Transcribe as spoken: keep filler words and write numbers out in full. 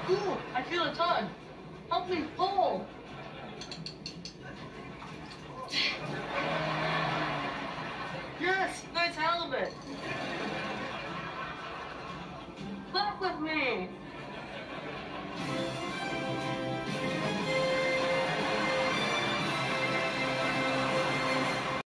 Ooh, I feel a ton. Help me pull. Yes, nice halibut.